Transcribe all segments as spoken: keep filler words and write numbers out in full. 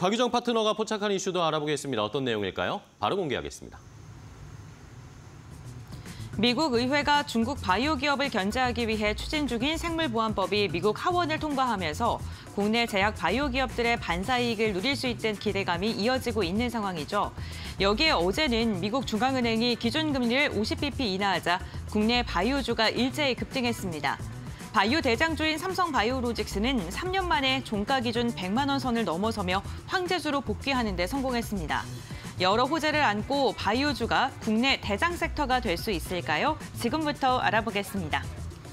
곽유정 파트너가 포착한 이슈도 알아보겠습니다. 어떤 내용일까요? 바로 공개하겠습니다. 미국 의회가 중국 바이오 기업을 견제하기 위해 추진 중인 생물보안법이 미국 하원을 통과하면서 국내 제약 바이오 기업들의 반사 이익을 누릴 수 있는 기대감이 이어지고 있는 상황이죠. 여기에 어제는 미국 중앙은행이 기준금리를 오십 비피 인하하자 국내 바이오주가 일제히 급등했습니다. 바이오 대장주인 삼성바이오로직스는 삼 년 만에 종가 기준 백만 원 선을 넘어서며 황제주로 복귀하는 데 성공했습니다. 여러 호재를 안고 바이오주가 국내 대장 섹터가 될 수 있을까요? 지금부터 알아보겠습니다.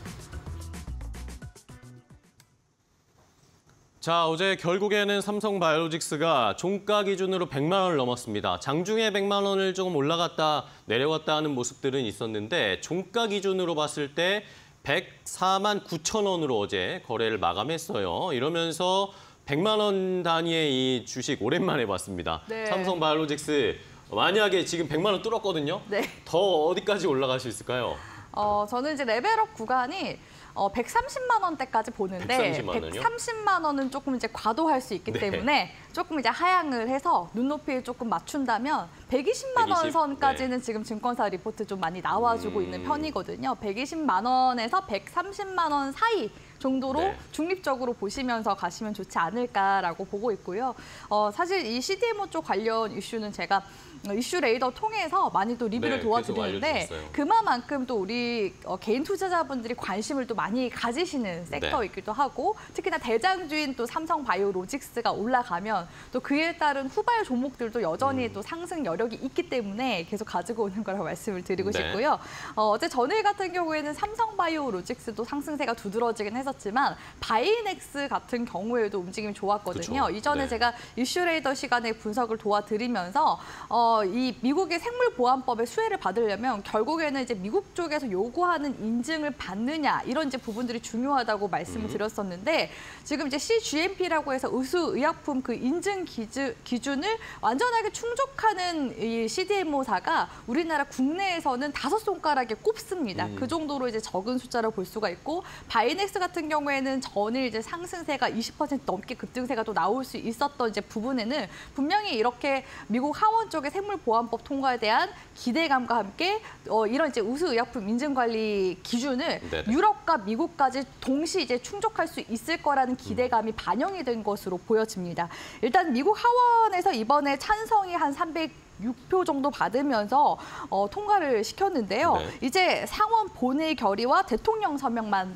자, 어제 결국에는 삼성바이오로직스가 종가 기준으로 백만 원을 넘었습니다. 장중에 백만 원을 조금 올라갔다 내려갔다 하는 모습들은 있었는데 종가 기준으로 봤을 때 백사만 구천 원으로 어제 거래를 마감했어요. 이러면서 백만 원 단위의 이 주식 오랜만에 봤습니다. 네. 삼성바이오로직스 만약에 지금 백만 원 뚫었거든요. 네. 더 어디까지 올라갈 수 있을까요? 어, 저는 이제 레벨업 구간이 어, 백삼십만 원대까지 보는데 백삼십만 원이요? 백삼십만 원은 조금 이제 과도할 수 있기 네. 때문에 조금 이제 하향을 해서 눈높이에 조금 맞춘다면 백이십만 원 선까지는 네. 지금 증권사 리포트 좀 많이 나와주고 음... 있는 편이거든요. 백이십만 원에서 백삼십만 원 사이 정도로 네. 중립적으로 보시면서 가시면 좋지 않을까라고 보고 있고요. 어, 사실 이 씨디엠오 쪽 관련 이슈는 제가 이슈 레이더 통해서 많이 또 리뷰를 네, 도와드리는데 그만큼 또 우리 어, 개인 투자자분들이 관심을 또 많이 가지시는 섹터이기도 네. 하고 특히나 대장주인 또 삼성바이오로직스가 올라가면 또 그에 따른 후발 종목들도 여전히 음. 또 상승 여력이 있기 때문에 계속 가지고 오는 거라고 말씀을 드리고 네. 싶고요. 어, 어제 전일 같은 경우에는 삼성바이오로직스도 상승세가 두드러지긴 했었지만 바이넥스 같은 경우에도 움직임이 좋았거든요. 그쵸. 이전에 네. 제가 이슈 레이더 시간에 분석을 도와드리면서 어, 이 미국의 생물보안법의 수혜를 받으려면 결국에는 이제 미국 쪽에서 요구하는 인증을 받느냐 이런 이제 부분들이 중요하다고 말씀을 음. 드렸었는데 지금 이제 씨지엠피라고 해서 의수의약품 그 인증 기준, 기준을 완전하게 충족하는 이 씨디엠오사가 우리나라 국내에서는 다섯 손가락에 꼽습니다. 음. 그 정도로 이제 적은 숫자로 볼 수가 있고 바이넥스 같은 경우에는 전일 이제 상승세가 이십 퍼센트 넘게 급등세가 또 나올 수 있었던 이제 부분에는 분명히 이렇게 미국 하원 쪽에 생물보안법 통과에 대한 기대감과 함께 어, 이런 이제 우수의약품 인증관리 기준을 네네. 유럽과 미국까지 동시 이제 충족할 수 있을 거라는 기대감이 음. 반영이 된 것으로 보여집니다. 일단 미국 하원에서 이번에 찬성이 한 삼백육 표 정도 받으면서 어, 통과를 시켰는데요. 네. 이제 상원 본회의 결의와 대통령 서명만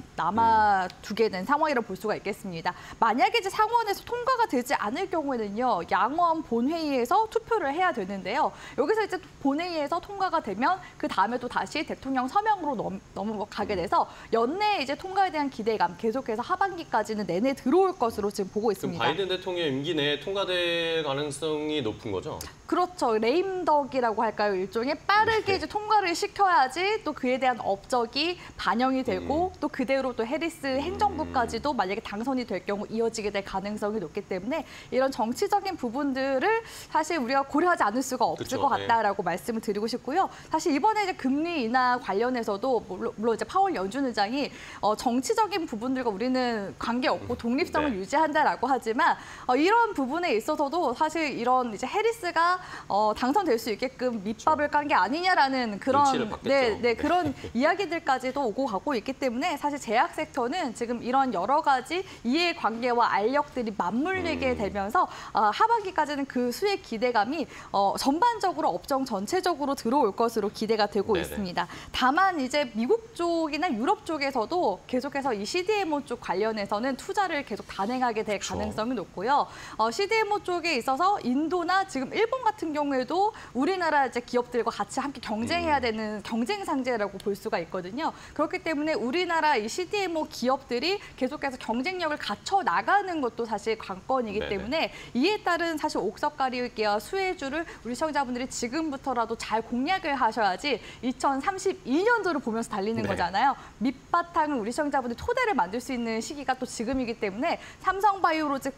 남아두게 된 상황이라고 볼 수가 있겠습니다. 만약에 이제 상원에서 통과가 되지 않을 경우에는요. 양원 본회의에서 투표를 해야 되는데요. 여기서 이제 본회의에서 통과가 되면 그 다음에 또 다시 대통령 서명으로 넘, 넘어가게 돼서 연내 이제 통과에 대한 기대감 계속해서 하반기까지는 내내 들어올 것으로 지금 보고 있습니다. 바이든 대통령 임기 내에 통과될 가능성이 높은 거죠? 그렇죠. 레임덕이라고 할까요? 일종의 빠르게 네. 이제 통과를 시켜야지 또 그에 대한 업적이 반영이 되고 음. 또 그대로 또 해리스 음. 행정부까지도 만약에 당선이 될 경우 이어지게 될 가능성이 높기 때문에 이런 정치적인 부분들을 사실 우리가 고려하지 않을 수가 없을 그쵸, 것 같다라고 네. 말씀을 드리고 싶고요. 사실 이번에 이제 금리 인하 관련해서도 물론, 물론 이제 파월 연준 의장이 어, 정치적인 부분들과 우리는 관계없고 독립성을 네. 유지한다라고 하지만 어, 이런 부분에 있어서도 사실 이런 이제 해리스가 어, 당선될 수 있게끔 밑밥을 깐 게 아니냐라는 그런 네, 네, 그런 이야기들까지도 오고 가고 있기 때문에 사실 제약 섹터는 지금 이런 여러 가지 이해관계와 알력들이 맞물리게 음. 되면서 어, 하반기까지는 그 수혜 기대감이 어, 전반적으로 업종 전체적으로 들어올 것으로 기대가 되고 네네. 있습니다. 다만 이제 미국 쪽이나 유럽 쪽에서도 계속해서 이 씨디엠오 쪽 관련해서는 투자를 계속 단행하게 될 그렇죠. 가능성이 높고요. 어, 씨디엠오 쪽에 있어서 인도나 지금 일본 같은 경우에도 우리나라 이제 기업들과 같이 함께 경쟁해야 되는 경쟁 상제라고 볼 수가 있거든요. 그렇기 때문에 우리나라 이 씨디엠오 기업들이 계속해서 경쟁력을 갖춰 나가는 것도 사실 관건이기 네네. 때문에 이에 따른 사실 옥석가리기와 수혜주를 우리 시청자분들이 지금부터라도 잘 공략을 하셔야지 이천삼십이 년도를 보면서 달리는 네. 거잖아요. 밑바탕을 우리 시청자분들이 토대를 만들 수 있는 시기가 또 지금이기 때문에 삼성바이오로직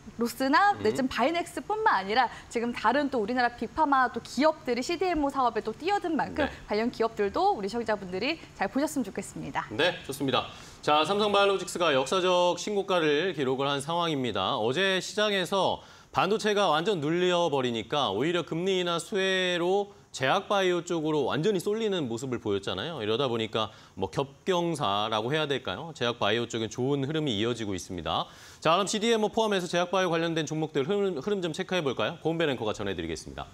로스나 음. 내지는 바이넥스뿐만 아니라 지금 다른 또 우리나라 빅파마 또 기업들이 씨디엠오 사업에 또 뛰어든 만큼 네. 관련 기업들도 우리 시청자분들이 잘 보셨으면 좋겠습니다. 네, 좋습니다. 자, 삼성바이오로직스가 역사적 신고가를 기록을 한 상황입니다. 어제 시장에서 반도체가 완전 눌려버리니까 오히려 금리나 수혜로 제약바이오 쪽으로 완전히 쏠리는 모습을 보였잖아요. 이러다 보니까 뭐 겹경사라고 해야 될까요? 제약바이오 쪽엔 좋은 흐름이 이어지고 있습니다. 자, 그럼 씨디엠오 포함해서 제약바이오 관련된 종목들 흐름, 흐름 좀 체크해 볼까요? 고은배 앵커가 전해드리겠습니다.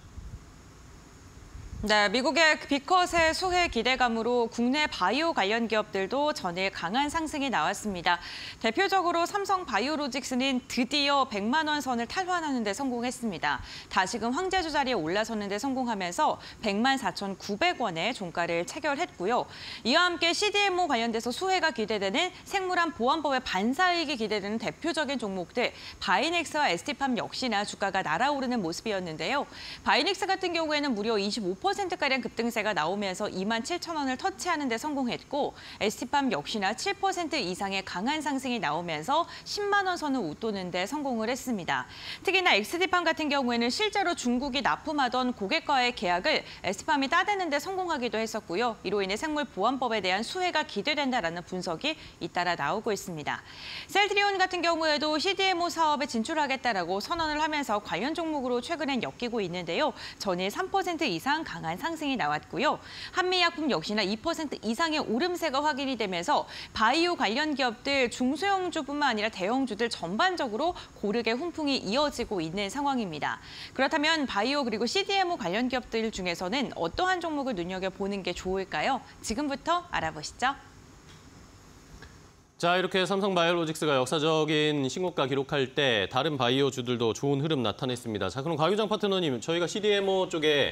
네, 미국의 빅컷의 수혜 기대감으로 국내 바이오 관련 기업들도 전일 강한 상승이 나왔습니다. 대표적으로 삼성 바이오로직스는 드디어 백만 원 선을 탈환하는 데 성공했습니다. 다시금 황제주 자리에 올라서는 데 성공하면서 백만 사천구백 원의 종가를 체결했고요. 이와 함께 씨디엠오 관련돼서 수혜가 기대되는 생물암 보안법의 반사이익이 기대되는 대표적인 종목들 바이넥스와 에스티팜 역시나 주가가 날아오르는 모습이었는데요. 바이넥스 같은 경우에는 무려 이십오 퍼센트가량 급등세가 나오면서 이만 칠천 원을 터치하는 데 성공했고 에스티팜 역시나 칠 퍼센트 이상의 강한 상승이 나오면서 십만 원 선을 웃도는 데 성공을 했습니다. 특히나 엑스디팜 같은 경우에는 실제로 중국이 납품하던 고객과의 계약을 에스티팜이 따내는 데 성공하기도 했었고요. 이로 인해 생물보안법에 대한 수혜가 기대된다라는 분석이 잇따라 나오고 있습니다. 셀트리온 같은 경우에도 씨디엠오 사업에 진출하겠다라고 선언을 하면서 관련 종목으로 최근엔 엮이고 있는데요. 전일 삼 퍼센트 이상 강한 상승이 나왔고요. 한미약품 역시나 이 퍼센트 이상의 오름세가 확인이 되면서 바이오 관련 기업들 중소형주뿐만 아니라 대형주들 전반적으로 고르게 훈풍이 이어지고 있는 상황입니다. 그렇다면 바이오 그리고 씨디엠오 관련 기업들 중에서는 어떠한 종목을 눈여겨보는 게 좋을까요? 지금부터 알아보시죠. 자, 이렇게 삼성바이오로직스가 역사적인 신고가 기록할 때 다른 바이오주들도 좋은 흐름 나타냈습니다. 자, 그럼 곽유정 파트너님, 저희가 씨디엠오 쪽에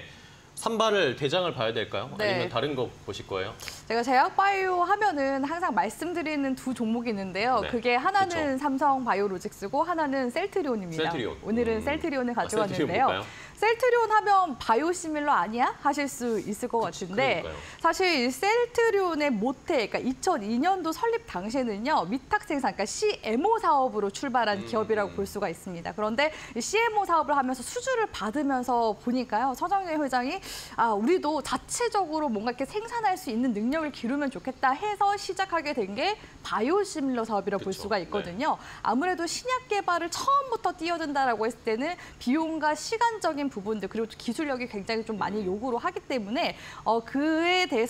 산발을 대장을 봐야 될까요? 네. 아니면 다른 거 보실 거예요? 제가 제약바이오 하면은 항상 말씀드리는 두 종목이 있는데요. 네. 그게 하나는 그쵸. 삼성바이오로직스고 하나는 셀트리온입니다. 셀트리온. 오늘은 음. 셀트리온을 아, 셀트리온 가져왔는데요. 볼까요? 셀트리온 하면 바이오시밀러 아니야? 하실 수 있을 것 같은데 그러니까요. 사실 이 셀트리온의 모태, 그러니까 이천이 년도 설립 당시에는요. 위탁 생산, 그러니까 씨엠오 사업으로 출발한 음. 기업이라고 볼 수가 있습니다. 그런데 이 씨엠오 사업을 하면서 수주를 받으면서 보니까요. 서정현 회장이 아, 우리도 자체적으로 뭔가 이렇게 생산할 수 있는 능력을 기르면 좋겠다 해서 시작하게 된 게 바이오시밀러 사업이라고 볼 그쵸. 수가 있거든요. 아무래도 신약 개발을 처음부터 뛰어든다라고 했을 때는 비용과 시간적인 부분들 그리고 기술력이 굉장히 좀 많이 요구를 하기 때문에 어, 그에 대해서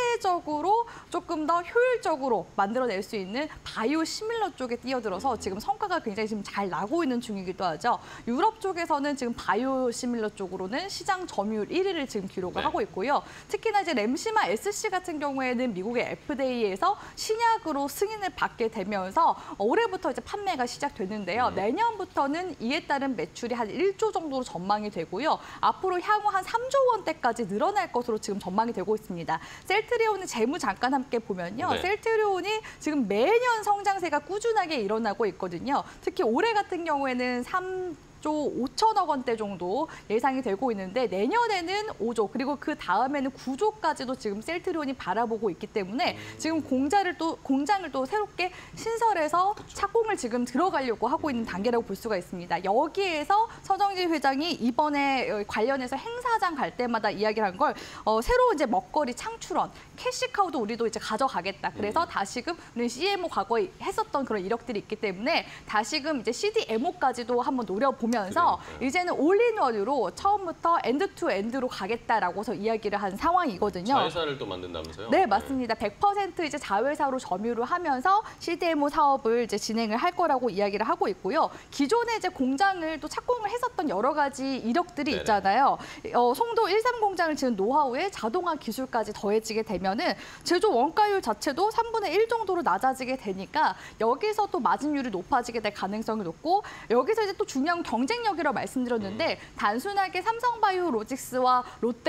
상대적으로 조금 더 효율적으로 만들어낼 수 있는 바이오시밀러 쪽에 뛰어들어서 지금 성과가 굉장히 지금 잘 나고 있는 중이기도 하죠. 유럽 쪽에서는 지금 바이오시밀러 쪽으로는 시장 점유율 일 위를 지금 기록을 네. 하고 있고요. 특히나 이제 램시마 에스씨 같은 경우에는 미국의 에프디에이에서 신약으로 승인을 받게 되면서 올해부터 이제 판매가 시작됐는데요. 음. 내년부터는 이에 따른 매출이 한 일조 정도로 전망이 되고요. 앞으로 향후 한 삼조 원대까지 늘어날 것으로 지금 전망이 되고 있습니다. 셀트리온의 재무 잠깐 함께 보면요. 네. 셀트리온이 지금 매년 성장세가 꾸준하게 일어나고 있거든요. 특히 올해 같은 경우에는 삼조 오천억 원대 정도 예상이 되고 있는데 내년에는 오조 그리고 그 다음에는 구조까지도 지금 셀트리온이 바라보고 있기 때문에 지금 공장을 또 공장을 또 새롭게 신설해서 착공을 지금 들어가려고 하고 있는 단계라고 볼 수가 있습니다. 여기에서 서정진 회장이 이번에 관련해서 행사장 갈 때마다 이야기를 한 걸 어, 새로 이제 먹거리 창출원 캐시카우도 우리도 이제 가져가겠다. 그래서 다시금 우리 씨엠오 과거에 했었던 그런 이력들이 있기 때문에 다시금 이제 씨디엠오까지도 한번 노려보면서 그러니까요. 이제는 올인원으로 처음부터 엔드 투 엔드로 가겠다라고서 이야기를 한 상황이거든요. 자회사를 또 만든다면서요? 네, 맞습니다. 백 퍼센트 이제 자회사로 점유를 하면서 씨디엠오 사업을 이제 진행을 할 거라고 이야기를 하고 있고요. 기존에 이제 공장을 또 착공을 했었던 여러 가지 이력들이 네네. 있잖아요. 어, 송도 일삼 공장을 지은 노하우에 자동화 기술까지 더해지게 되면은 제조 원가율 자체도 삼분의 일 정도로 낮아지게 되니까 여기서 또 마진율이 높아지게 될 가능성이 높고 여기서 이제 또 중요한 경쟁력이라고 말씀드렸는데 음. 단순하게 삼성바이오로직스와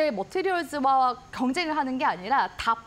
롯데머티리얼즈와 경쟁을 하는 게 아니라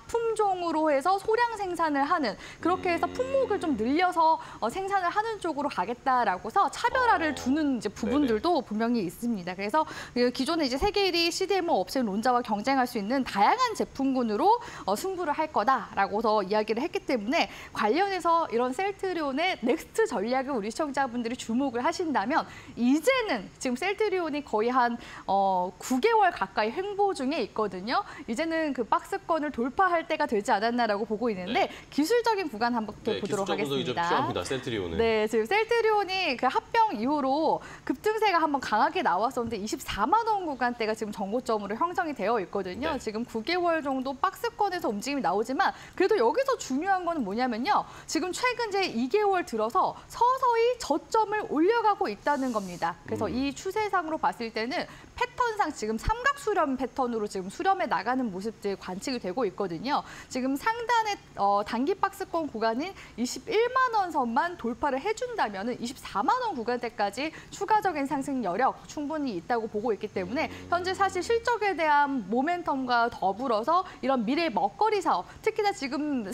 다품종으로 해서 소량 생산을 하는 그렇게 해서 품목을 좀 늘려서 어, 생산을 하는 쪽으로 가겠다라고서 차별화를 어. 두는 이제 부분들도 분명히 있습니다. 그래서 그 기존에 이제 세계 일 위 씨디엠오 업체 론자와 경쟁할 수 있는 다양한 제품군으로 어, 승부를 할 거다라고서 이야기를 했기 때문에 관련해서 이런 셀트리온의 넥스트 전략을 우리 시청자분들이 주목을 하신다면 이 이제는 지금 셀트리온이 거의 한 어, 구 개월 가까이 횡보 중에 있거든요. 이제는 그 박스권을 돌파할 때가 되지 않았나라고 보고 있는데 네. 기술적인 구간 한번 또 네, 보도록 기술적 분석이 좀 하겠습니다. 필요합니다. 셀트리온은. 네, 지금 셀트리온이 그 합병 이후로 급등세가 한번 강하게 나왔었는데 이십사만 원 구간대가 지금 정고점으로 형성이 되어 있거든요. 네. 지금 구 개월 정도 박스권에서 움직임이 나오지만 그래도 여기서 중요한 거는 뭐냐면요. 지금 최근 제 이 개월 들어서 서서히 저점을 올려가고 있다는 겁니다. 그래서 음. 이 추세상으로 봤을 때는 패턴상 지금 삼각 수렴 패턴으로 지금 수렴해 나가는 모습들 관측이 되고 있거든요. 지금 상단의 어, 단기 박스권 구간인 이십일만 원 선만 돌파를 해준다면 이십사만 원 구간대까지 추가적인 상승 여력 충분히 있다고 보고 있기 때문에 현재 사실 실적에 대한 모멘텀과 더불어서 이런 미래 먹거리 사업, 특히나 지금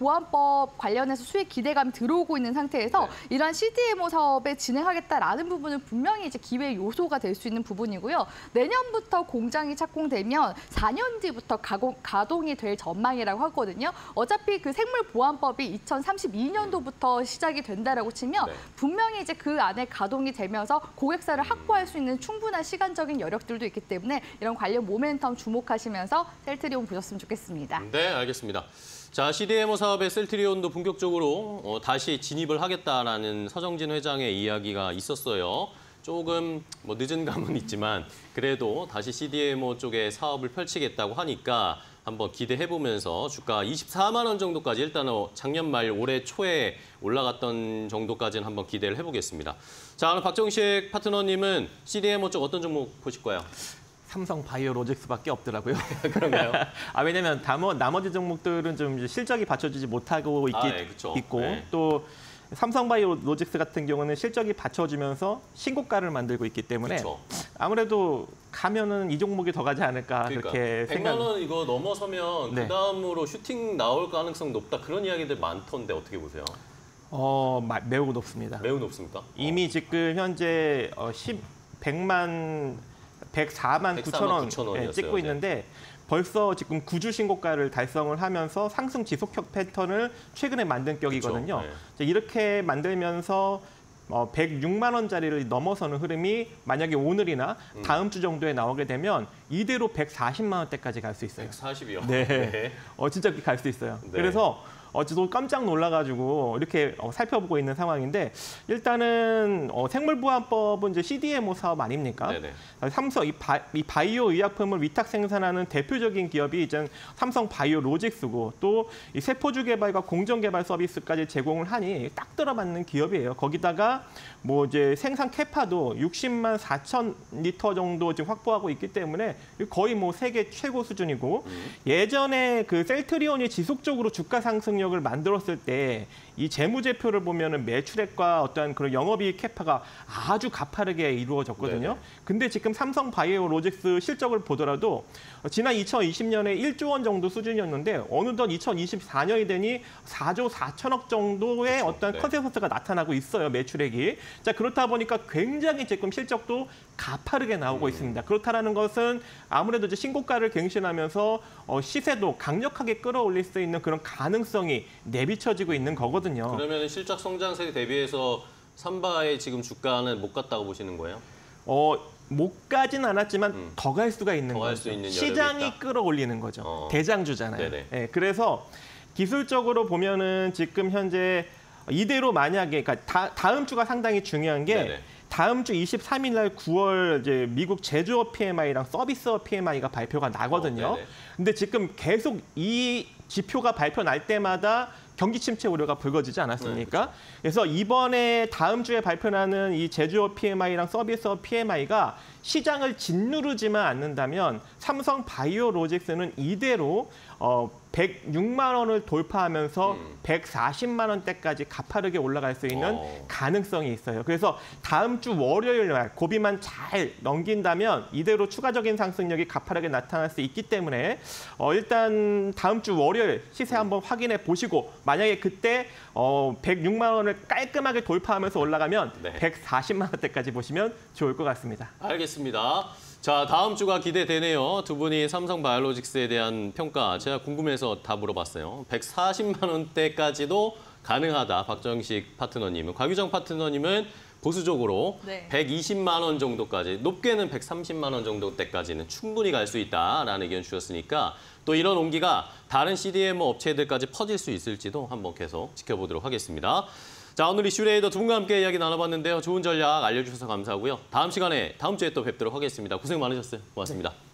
생물보안법 관련해서 수익 기대감이 들어오고 있는 상태에서 네. 이러한 씨디엠오 사업에 진행하겠다라는 부분은 분명히 이제 기회 요소가 될 수 있는 부분이고요. 내년부터 공장이 착공되면 사 년 뒤부터 가공, 가동이 될 전망이라고 하거든요. 어차피 그 생물보안법이 이천삼십이 년도부터 시작이 된다라고 치면 네. 분명히 이제 그 안에 가동이 되면서 고객사를 확보할 수 있는 충분한 시간적인 여력들도 있기 때문에 이런 관련 모멘텀 주목하시면서 셀트리온 보셨으면 좋겠습니다. 네, 알겠습니다. 자, 씨디엠오 사업에 셀트리온도 본격적으로 어, 다시 진입을 하겠다라는 서정진 회장의 이야기가 있었어요. 조금 뭐 늦은 감은 있지만 그래도 다시 씨디엠오 쪽에 사업을 펼치겠다고 하니까 한번 기대해보면서 주가 이십사만 원 정도까지 일단은 작년 말 올해 초에 올라갔던 정도까지는 한번 기대를 해보겠습니다. 자, 오늘 박정식 파트너님은 씨디엠오 쪽 어떤 종목 보실 거예요? 삼성 바이오로직스밖에 없더라고요. 그런가요? 아, 왜냐면 나머지 종목들은 좀 이제 실적이 받쳐주지 못하고 있기, 아, 네, 그쵸. 있고 네. 또 삼성 바이오로직스 같은 경우는 실적이 받쳐주면서 신고가를 만들고 있기 때문에 그쵸. 아무래도 가면은 이 종목이 더 가지 않을까 그러니까 그렇게 백만 생각. 원 이거 넘어서면 네. 그 다음으로 슈팅 나올 가능성 높다 그런 이야기들 많던데 어떻게 보세요? 어 마- 매우 높습니다. 매우 높습니까? 이미 지금 현재 어, 십, 백만 백사만 구천 원 구천 원이었어요, 찍고 네. 있는데 벌써 지금 구주 신고가를 달성을 하면서 상승 지속적 패턴을 최근에 만든 격이거든요. 그쵸, 네. 이제 이렇게 만들면서 어, 백육만 원짜리를 넘어서는 흐름이 만약에 오늘이나 음. 다음 주 정도에 나오게 되면 이대로 백사십만 원대까지 갈 수 있어요. 백사십이요. 네. 어, 진짜 그렇게 갈 수 있어요. 네. 그래서 어, 저도 깜짝 놀라가지고 이렇게 어, 살펴보고 있는 상황인데 일단은 어, 생물보안법은 이제 씨디엠오 사업 아닙니까? 네네. 삼성 이, 바, 이 바이오 의약품을 위탁 생산하는 대표적인 기업이 이제 삼성 바이오로직스고 또 이 세포주 개발과 공정 개발 서비스까지 제공을 하니 딱 들어맞는 기업이에요. 거기다가 뭐 이제 생산 캐파도 육십만 사천 리터 정도 지금 확보하고 있기 때문에 거의 뭐 세계 최고 수준이고 음. 예전에 그 셀트리온이 지속적으로 주가 상승력을 만들었을 때 이 재무제표를 보면은 매출액과 어떤 그런 영업이익 캐파가 아주 가파르게 이루어졌거든요. 네네. 근데 지금 삼성 바이오로직스 실적을 보더라도 지난 이천이십 년에 일조 원 정도 수준이었는데 어느덧 이천이십사 년이 되니 사조 사천억 정도의 그쵸, 어떤 네. 컨센서스가 나타나고 있어요, 매출액이. 자, 그렇다 보니까 굉장히 지금 실적도 가파르게 나오고 음. 있습니다. 그렇다라는 것은 아무래도 이제 신고가를 갱신하면서 어, 시세도 강력하게 끌어올릴 수 있는 그런 가능성이 내비쳐지고 있는 거거든요. 그러면 실적 성장세 대비해서 삼바의 지금 주가는 못 갔다고 보시는 거예요? 어, 못 가진 않았지만 음. 더 갈 수가 있는 더갈 거죠. 수 있는 여력이 시장이 있다. 끌어올리는 거죠. 어. 대장주잖아요. 네네. 예, 그래서 기술적으로 보면은 지금 현재 이대로 만약에 그러니까 다, 다음 주가 상당히 중요한 게 네네. 다음 주 이십삼 일 날 구월 이제 미국 제조업 피엠아이랑 서비스업 피엠아이가 발표가 나거든요. 어, 네네. 근데 지금 계속 이 지표가 발표 날 때마다 경기 침체 우려가 불거지지 않았습니까? 네, 그래서 이번에 다음 주에 발표나는 이 제조업 피엠아이랑 서비스업 피엠아이가 시장을 짓누르지만 않는다면 삼성 바이오로직스는 이대로 어, 백육만 원을 돌파하면서 음. 백사십만 원대까지 가파르게 올라갈 수 있는 어. 가능성이 있어요. 그래서 다음 주 월요일 날 고비만 잘 넘긴다면 이대로 추가적인 상승력이 가파르게 나타날 수 있기 때문에 어, 일단 다음 주 월요일 시세 한번 확인해 보시고 만약에 그때 어, 백육만 원을 깔끔하게 돌파하면서 올라가면 네. 백사십만 원대까지 보시면 좋을 것 같습니다. 알겠습니다. 자, 다음 주가 기대되네요. 두 분이 삼성 바이오로직스에 대한 평가 제가 궁금해서 다 물어봤어요. 백사십만 원대까지도 가능하다. 박정식 파트너님은. 곽유정 파트너님은 보수적으로 네. 백이십만 원 정도까지, 높게는 백삼십만 원 정도대까지는 충분히 갈 수 있다라는 의견 주셨으니까 또 이런 온기가 다른 씨디엠오 업체들까지 퍼질 수 있을지도 한번 계속 지켜보도록 하겠습니다. 자, 오늘 이슈레이더 두 분과 함께 이야기 나눠봤는데요. 좋은 전략 알려주셔서 감사하고요. 다음 시간에 다음 주에 또 뵙도록 하겠습니다. 고생 많으셨어요. 고맙습니다. 네.